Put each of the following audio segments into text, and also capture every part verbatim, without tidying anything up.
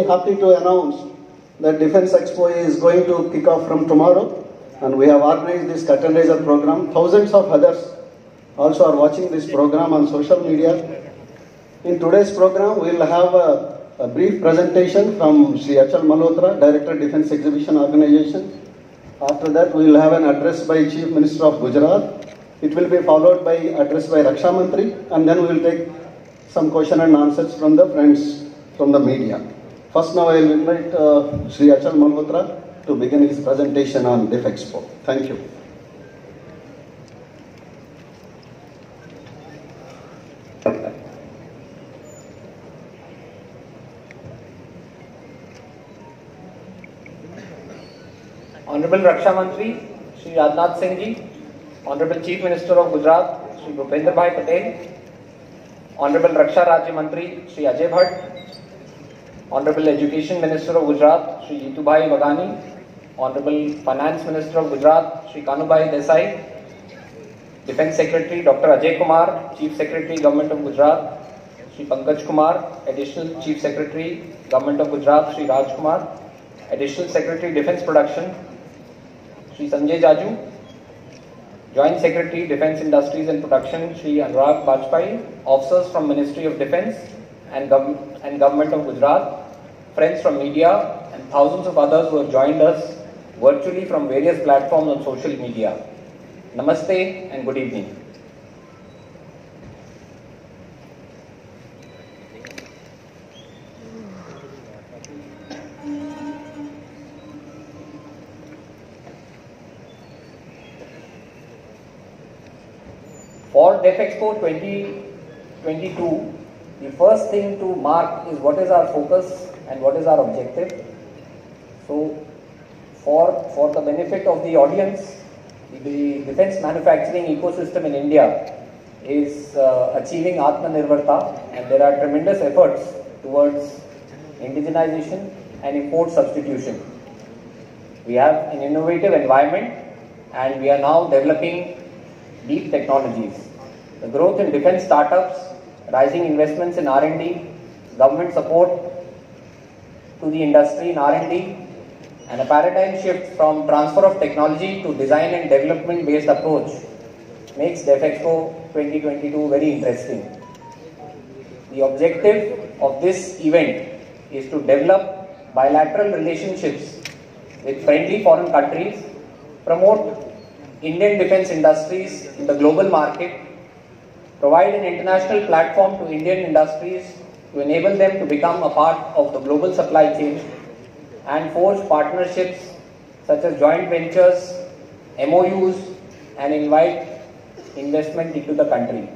happy to announce that Defence Expo is going to kick off from tomorrow, and we have organized this curtain raiser program. Thousands of others also are watching this program on social media. In today's program, we will have a, a brief presentation from Shri Achal Malhotra, Director Defence Exhibition Organization. After that, we will have an address by Chief Minister of Gujarat. It will be followed by address by Raksha Mantri, and then we will take some question and answers from the friends from the media. First, now I will invite uh, Shri Achal Malhotra to begin his presentation on D I F Expo. Thank you. Honorable Raksha Mantri, Shri Rajnath Singh Ji, Honorable Chief Minister of Gujarat, Shri Bhupendra Bhai Patel, Honorable Raksha Rajya Mantri, Shri Ajay Bhatt, Honorable Education Minister of Gujarat, Shri Jitu Bhai Bagani, Honorable Finance Minister of Gujarat, Shri Kanubhai Desai, Defence Secretary Doctor Ajay Kumar, Chief Secretary Government of Gujarat, Shri Pankaj Kumar, Additional Chief Secretary Government of Gujarat, Shri Raj Kumar, Additional Secretary Defence Production, Shri Sanjay Jaju, Joint Secretary Defence Industries and Production, Shri Anurag Bajpai, officers from Ministry of Defence and, Gov and Government of Gujarat, friends from media, and thousands of others who have joined us virtually from various platforms on social media. Namaste and good evening. For D I F Expo twenty twenty-two, the first thing to mark is what is our focus and what is our objective. So, for, for the benefit of the audience, the defence manufacturing ecosystem in India is uh, achieving Atmanirbharta, and there are tremendous efforts towards indigenization and import substitution. We have an innovative environment and we are now developing deep technologies. The growth in defence startups, rising investments in R and D, government support to the industry in R and D, and a paradigm shift from transfer of technology to design and development based approach makes D I F Expo twenty twenty-two very interesting. The objective of this event is to develop bilateral relationships with friendly foreign countries, promote Indian defence industries in the global market, provide an international platform to Indian industries to enable them to become a part of the global supply chain, and forge partnerships such as joint ventures, M O Us, and invite investment into the country.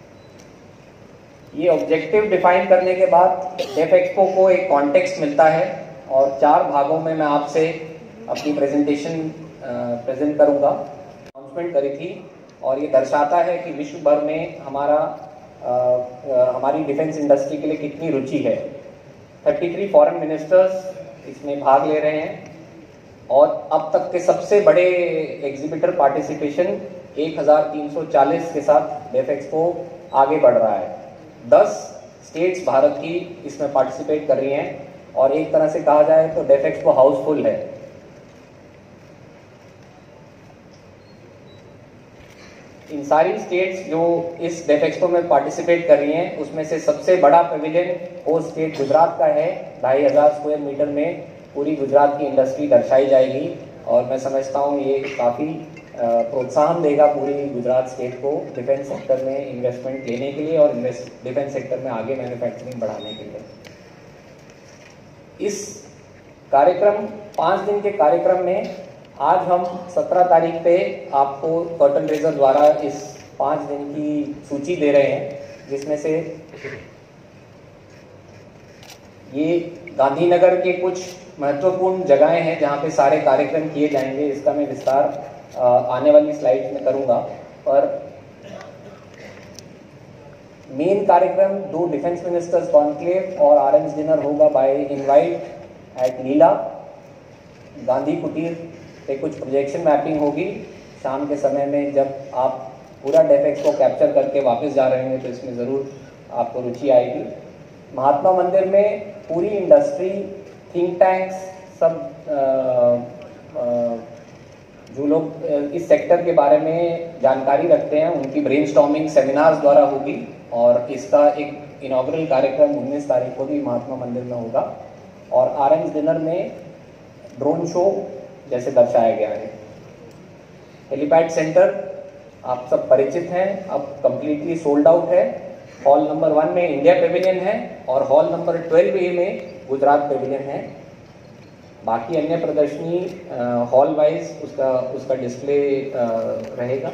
ये objective define करने के बाद D I F Expo को एक context मिलता है और चार भागों में मैं आपसे अपनी प्रेजेंटेशन प्रेजेंट करूंगा। अनाउंसमेंट करी थी और ये दर्शाता है कि विश्व भर में हमारा आ, आ, हमारी डिफेंस इंडस्ट्री के लिए कितनी रुचि है। तैंतीस फॉरेन मिनिस्टर्स इसमें भाग ले रहे हैं और अब तक के सबसे बड़े एग्जीबिटर पार्टिसिपेशन एक हज़ार तीन सौ चालीस के साथ D I F Expo आगे बढ़ रहा है। दस स्टेट्स भारत की इसमें पार्टिसिपेट कर रही हैं और एक तरह से कहा जाए तो D I F Expo Housefull है। इन सारी स्टेट्स जो इस D I F Expo में पार्टिसिपेट कर रही हैं उसमें से सबसे बड़ा पेविलियन वो स्टेट गुजरात का है। ढाई हजार स्क्वायर मीटर में पूरी गुजरात की इंडस्ट्री दर्शाई जाएगी और मैं समझता हूँ ये काफ़ी प्रोत्साहन देगा पूरी गुजरात स्टेट को डिफेंस सेक्टर में इन्वेस्टमेंट लेने के लिए और डिफेंस सेक्टर में आगे मैन्युफैक्चरिंग बढ़ाने के लिए। इस कार्यक्रम पाँच दिन के कार्यक्रम में आज हम सत्रह तारीख पे आपको कर्टन रेजर द्वारा इस पाँच दिन की सूची दे रहे हैं, जिसमें से ये गांधीनगर के कुछ महत्वपूर्ण जगहें हैं जहाँ पे सारे कार्यक्रम किए जाएंगे। इसका मैं विस्तार आने वाली स्लाइड्स में करूँगा, पर मेन कार्यक्रम दो डिफेंस मिनिस्टर्स कॉन्क्लेव और ऑरेंज डिनर होगा by invite at Leela. Gandhi Kutir पे कुछ प्रोजेक्शन मैपिंग होगी शाम के समय में। जब आप पूरा D I F Expo capture करके वापस जा रहे हैं तो इसमें ज़रूर आपको रुचि आएगी। महात्मा मंदिर में पूरी इंडस्ट्री थिंक टैंक्स, सब आ, आ, जो लोग इस सेक्टर के बारे में जानकारी रखते हैं उनकी ब्रेनस्टॉर्मिंग सेमिनार्स द्वारा होगी और इसका एक इनॉग्रल कार्यक्रम उन्नीस तारीख को भी महात्मा मंदिर में होगा और ऑरेंज डिनर में ड्रोन शो जैसे दर्शाया गया है। हेलीपैड सेंटर आप सब परिचित हैं, अब कंप्लीटली सोल्ड आउट है। हॉल नंबर वन में इंडिया पेविलियन है और हॉल नंबर ट्वेल्व ए में गुजरात पेविलियन है। बाकी अन्य प्रदर्शनी हॉल वाइज उसका उसका डिस्प्ले रहेगा।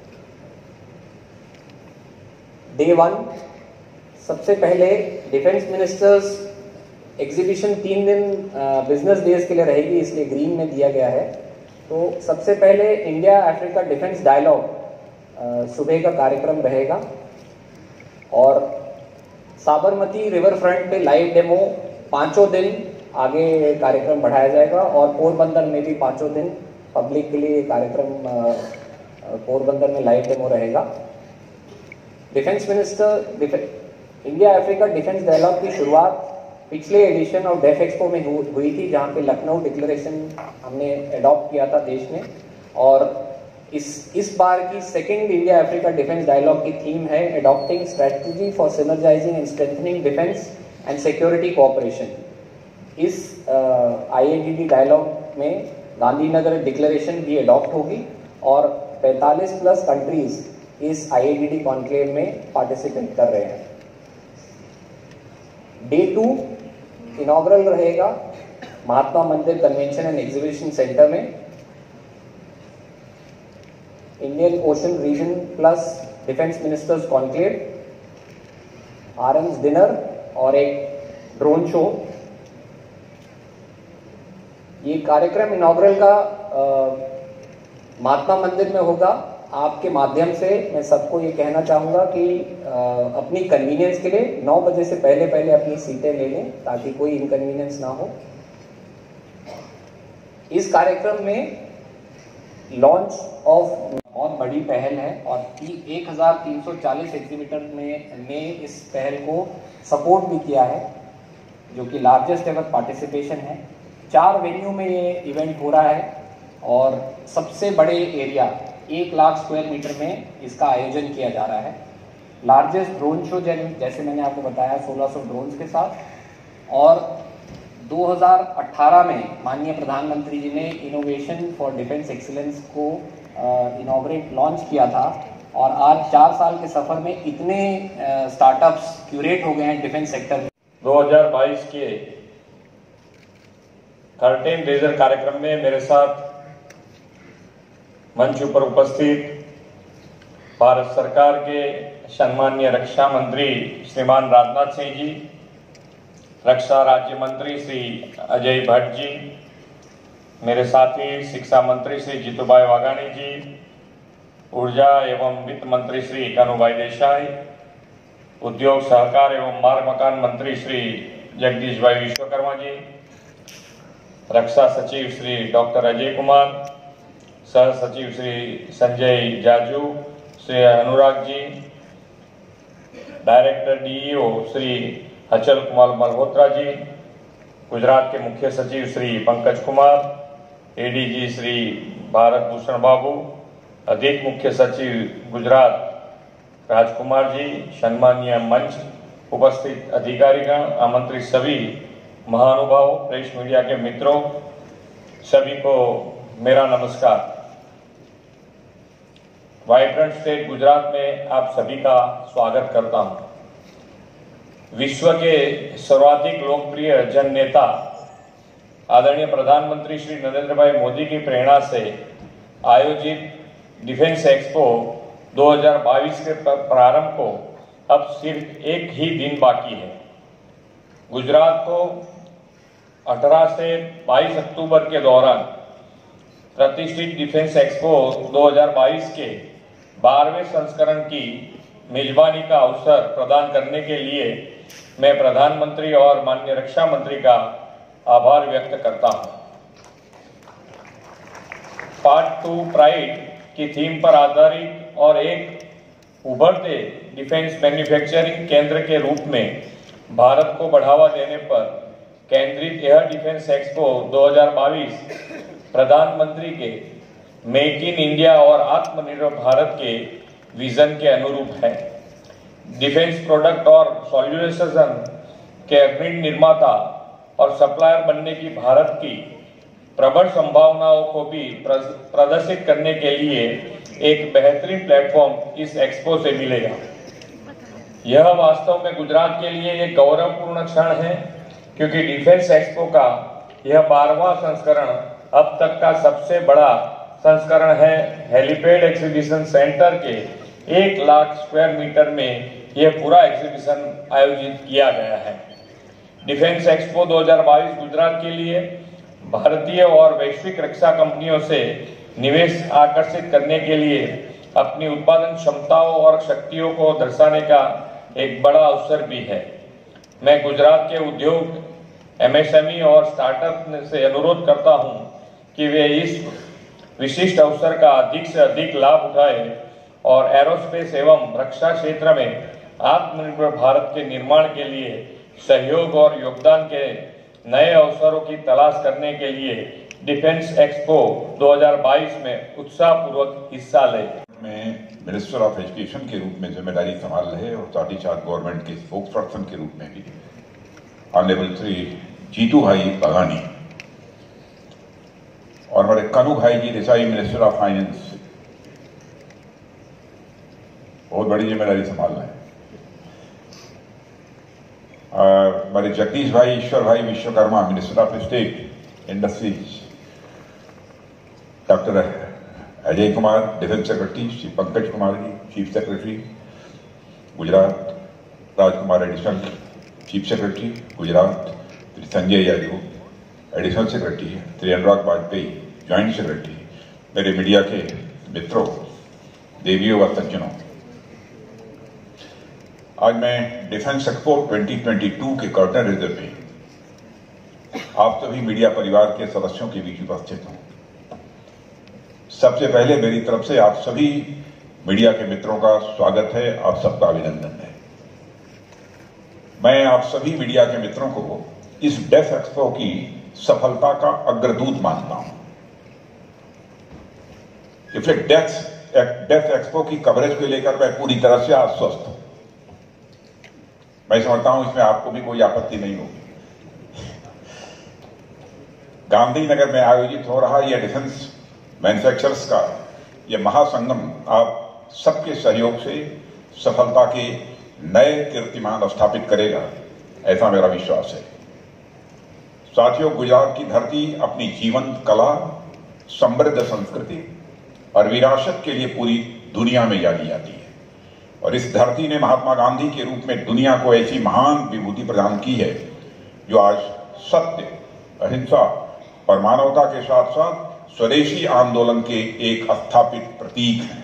डे वन सबसे पहले डिफेंस मिनिस्टर्स एग्जीबिशन तीन दिन बिजनेस डेज के लिए रहेगी, इसलिए ग्रीन में दिया गया है। तो सबसे पहले इंडिया अफ्रीका डिफेंस डायलॉग सुबह का कार्यक्रम रहेगा और साबरमती रिवर फ्रंट पे लाइव डेमो पांचों दिन आगे कार्यक्रम बढ़ाया जाएगा और पोरबंदर में भी पांचों दिन पब्लिक के लिए कार्यक्रम पोरबंदर में लाइव डेमो रहेगा। Defence minister India Africa defence dialogue की शुरुआत पिछले एडिशन ऑफ डेफ एक्सपो में हुई थी, जहां पे लखनऊ डिक्लेरेशन हमने अडॉप्ट किया था देश में और इस इस बार की second India Africa defence dialogue की थीम है adopting strategy for synergising and strengthening defence and security cooperation. इस आईएडीडी डायलॉग में गांधीनगर डिक्लेरेशन भी अडॉप्ट होगी और पैंतालीस प्लस कंट्रीज इस आईएडीडी कॉन्क्लेव में पार्टिसिपेट कर रहे हैं। डे टू इनॉग्रल रहेगा Mahatma Mandir convention and exhibition centre में। Indian ocean region plus defence ministers conclave, orange dinner और एक ड्रोन शो। ये कार्यक्रम इनॉग्रल का महात्मा मंदिर में होगा। आपके माध्यम से मैं सबको ये कहना चाहूँगा कि आ, अपनी कन्वीनियंस के लिए नौ बजे से पहले पहले अपनी सीटें ले लें ताकि कोई इनकन्वीनियंस ना हो। इस कार्यक्रम में लॉन्च ऑफ बहुत बड़ी पहल है और एक हज़ार तीन सौ चालीस एग्जीबिटर में ने इस पहल को सपोर्ट भी किया है, जो कि लार्जेस्ट एवर पार्टिसिपेशन है। चार वेन्यू में ये इवेंट हो रहा है और सबसे बड़े एरिया एक लाख स्क्वायर मीटर में इसका आयोजन किया जा रहा है। लार्जेस्ट ड्रोन शो जैसे मैंने आपको बताया सोलह सौ ड्रोन्स के साथ और दो हज़ार अठारह में माननीय प्रधानमंत्री जी ने इनोवेशन फॉर डिफेंस एक्सीलेंस को इनॉग्रेट लॉन्च किया था और आज चार साल के सफर में इतने स्टार्टअप्स क्यूरेट हो गए हैं डिफेंस सेक्टर में। दो हज़ार बाईस के कर्टेन रेजर कार्यक्रम में मेरे साथ मंच पर उपस्थित भारत सरकार के सम्माननीय रक्षा मंत्री श्रीमान राजनाथ सिंह जी, रक्षा राज्य मंत्री श्री अजय भट्ट जी, मेरे साथी शिक्षा मंत्री श्री जीतूभाई वाघानी जी, ऊर्जा एवं वित्त मंत्री श्री कानूभाई देसाई, उद्योग सहकार एवं मार्ग मकान मंत्री श्री जगदीश भाई विश्वकर्मा जी, रक्षा सचिव श्री डॉक्टर अजय कुमार, सह सचिव श्री संजय जाजू, श्री अनुराग जी, डायरेक्टर डीईओ श्री अचल कुमार मल्होत्रा जी, गुजरात के मुख्य सचिव श्री पंकज कुमार, एडीजी श्री भारत भूषण बाबू, अधिक मुख्य सचिव गुजरात राजकुमार जी, सम्मानीय मंच उपस्थित अधिकारीगण, आमंत्रित सभी महानुभाव, प्रेस मीडिया के मित्रों, सभी को मेरा नमस्कार। वाइब्रेंट स्टेट गुजरात में आप सभी का स्वागत करता हूं। विश्व के सर्वाधिक लोकप्रिय जन नेता आदरणीय प्रधानमंत्री श्री नरेंद्र भाई मोदी की प्रेरणा से आयोजित डिफेंस एक्सपो दो हज़ार बाईस के प्रारंभ को अब सिर्फ एक ही दिन बाकी है। गुजरात को अठारह से बाईस अक्टूबर के दौरान प्रतिष्ठित डिफेंस एक्सपो दो हज़ार बाईस के बारहवें संस्करण की मेजबानी का अवसर प्रदान करने के लिए मैं प्रधानमंत्री और माननीय रक्षा मंत्री का आभार व्यक्त करता हूं। पार्ट टू प्राइड की थीम पर आधारित और एक उभरते डिफेंस मैन्युफैक्चरिंग केंद्र के रूप में भारत को बढ़ावा देने पर केंद्रित यह डिफेंस एक्सपो दो हज़ार बाईस प्रधानमंत्री के मेक इन इंडिया और आत्मनिर्भर भारत के विजन के अनुरूप है। डिफेंस प्रोडक्ट और सॉल्यूशन के अग्रणी निर्माता और सप्लायर बनने की भारत की प्रबल संभावनाओं को भी प्रदर्शित करने के लिए एक बेहतरीन प्लेटफॉर्म इस एक्सपो से मिलेगा। यह वास्तव में गुजरात के लिए एक गौरवपूर्ण क्षण है, क्योंकि डिफेंस एक्सपो का यह बारहवां संस्करण अब तक का सबसे बड़ा संस्करण है। हेलीपैड एग्जीबिशन सेंटर के एक लाख स्क्वायर मीटर में यह पूरा एग्जीबिशन आयोजित किया गया है। डिफेंस एक्सपो दो हज़ार बाईस गुजरात के लिए भारतीय और वैश्विक रक्षा कंपनियों से निवेश आकर्षित करने के लिए अपनी उत्पादन क्षमताओं और शक्तियों को दर्शाने का एक बड़ा अवसर भी है। मैं गुजरात के उद्योग, एमएसएमई और स्टार्टअप से अनुरोध करता हूं कि वे इस विशिष्ट अवसर का अधिक से अधिक लाभ उठाएं और एरोस्पेस एवं रक्षा क्षेत्र में आत्मनिर्भर भारत के निर्माण के लिए सहयोग और योगदान के नए अवसरों की तलाश करने के लिए डिफेंस एक्सपो दो हज़ार बाईस में उत्साहपूर्वक हिस्सा लें। मैं मिनिस्टर ऑफ एजुकेशन के रूप में जिम्मेदारी संभाल रहे और साथ ही साथ गवर्नमेंट के स्पोक्स पर्सन के रूप में भी ऑनरेबल श्री जीतू भाई बघानी और हमारे Kanu Bhai ji Desai minister of finance बहुत बड़ी जिम्मेदारी संभाल रहे हैं। हमारे Jagdish Bhai Ishwar Bhai Vishwakarma minister of state industries, doctor Ajay Kumar defence secretary, Shri Pankaj Kumar ji chief secretary Gujarat, Rajkumar additional chief secretary Gujarat, Shri Sanjay Yadav additional secretary, Shri Anurag Vajpayee joint secretary, मेरे मीडिया के मित्रों, देवियों व सज्जनों, आज मैं डिफेंस एक्सपो दो हज़ार बाईस के कर्टन रेजर में आप सभी मीडिया परिवार के सदस्यों के बीच उपस्थित हूं। सबसे पहले मेरी तरफ से आप सभी मीडिया के मित्रों का स्वागत है, आप सबका अभिनंदन है। मैं आप सभी मीडिया के मित्रों को इस डेफ एक्सपो की सफलता का अग्रदूत मानता हूं। इसलिए डेफ डेफ एक्सपो की कवरेज को लेकर मैं पूरी तरह से आश्वस्त हूं। मैं समझता हूं इसमें आपको भी कोई आपत्ति नहीं होगी। गांधीनगर में आयोजित हो रहा यह डिफेंस मैन्युफैक्चरर्स का यह महासंगम आप सबके सहयोग से सफलता के नए कीर्तिमान स्थापित करेगा, ऐसा मेरा विश्वास है। साथियों, गुजरात की धरती अपनी जीवंत कला, समृद्ध संस्कृति और विरासत के लिए पूरी दुनिया में जानी जाती है और इस धरती ने महात्मा गांधी के रूप में दुनिया को ऐसी महान विभूति प्रदान की है जो आज सत्य, अहिंसा और मानवता के साथ साथ स्वदेशी आंदोलन के एक स्थापित प्रतीक हैं।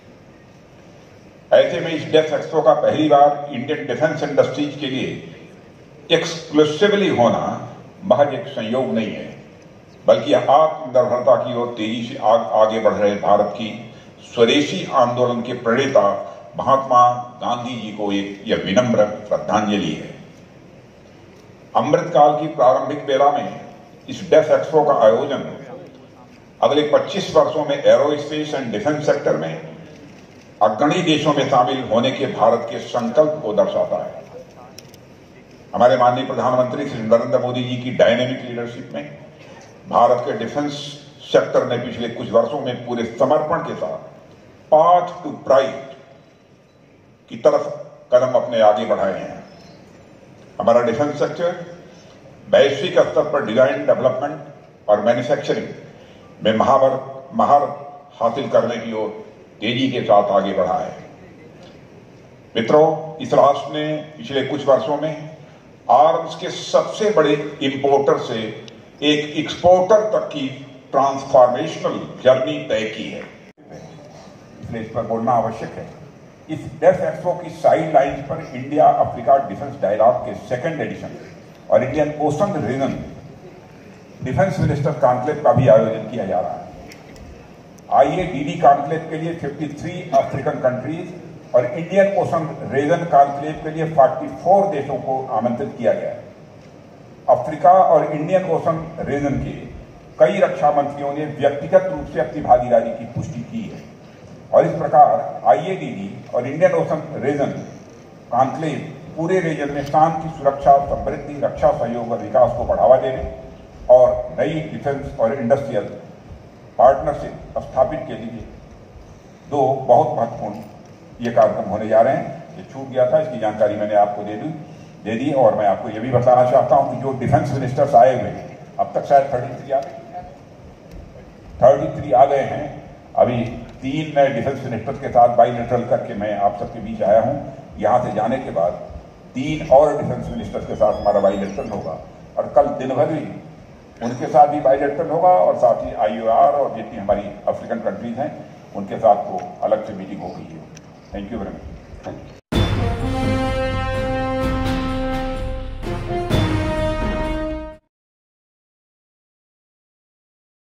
ऐसे में इस डेफ एक्सपो का पहली बार इंडियन डिफेंस इंडस्ट्रीज के लिए एक्सक्लूसिवली होना महज एक संयोग नहीं है, बल्कि आत्मनिर्भरता की ओर तेजी से आग, आगे बढ़ रहे भारत की स्वदेशी आंदोलन के प्रणेता महात्मा गांधी जी को एक यह विनम्र श्रद्धांजलि है। अमृतकाल की प्रारंभिक बेला में इस डेफ एक्सपो का आयोजन अगले पच्चीस वर्षों में एरोस्पेस एंड डिफेंस सेक्टर में अग्रणी देशों में शामिल होने के भारत के संकल्प को दर्शाता है। हमारे माननीय प्रधानमंत्री श्री नरेंद्र मोदी जी की डायनेमिक लीडरशिप में भारत के डिफेंस सेक्टर ने पिछले कुछ वर्षों में पूरे समर्पण के साथ पाथ टू प्राइड की तरफ कदम अपने आगे बढ़ाए हैं। हमारा डिफेंस सेक्टर वैश्विक स्तर पर डिजाइन, डेवलपमेंट और मैन्युफैक्चरिंग में महावर महारत हासिल करने की ओर तेजी के साथ आगे बढ़ा है। मित्रों, इस राष्ट्र ने पिछले कुछ वर्षों में आर्म्स के सबसे बड़े इंपोर्टर से एक एक्सपोर्टर तक की ट्रांसफॉर्मेशनल जर्नी तय की है, इसलिए इस पर बोलना आवश्यक है। इस डेफ एक्सपो की साइड लाइन्स पर इंडिया अफ्रीका डिफेंस डायलॉग के सेकेंड एडिशन और Indian ocean region defence minister conclave का भी आयोजन किया जा रहा है। आइए डीडी कॉन्क्लेव के लिए तिरेपन अफ्रीकन कंट्रीज और इंडियन ओशन रीजन कॉन्क्लेव के लिए चौवालीस देशों को आमंत्रित किया गया है। अफ्रीका और इंडियन ओशन रीजन के कई रक्षा मंत्रियों ने व्यक्तिगत रूप से अपनी भागीदारी की पुष्टि की है और इस प्रकार आई ए डी डी और इंडियन ओशन रीजन कॉन्क्लेव पूरे रीजन में शांति, सुरक्षा, समृद्धि, रक्षा सहयोग और विकास को बढ़ावा देने और नई डिफेंस और इंडस्ट्रियल पार्टनरशिप स्थापित के लिए दो बहुत महत्वपूर्ण ये कार्यक्रम होने जा रहे हैं। ये छूट गया था, इसकी जानकारी मैंने आपको दे दी दे दी और मैं आपको ये भी बताना चाहता हूं कि जो डिफेंस मिनिस्टर्स आए हुए हैं, अब तक शायद थर्टी थ्री आ गए थर्टी थ्री आ गए हैं। अभी तीन नए डिफेंस मिनिस्टर्स के साथ बाइलेटरल करके मैं आप सबके बीच आया हूं। यहां से जाने के बाद तीन और डिफेंस मिनिस्टर्स के साथ हमारा बाइलेटरल होगा और कल दिन भर भी उनके साथ भी बाइलेटरल होगा और साथ ही आई ओ आर और जितनी हमारी अफ्रीकन कंट्रीज हैं उनके साथ तो अलग से मीटिंग हो गई है। Thank you very much.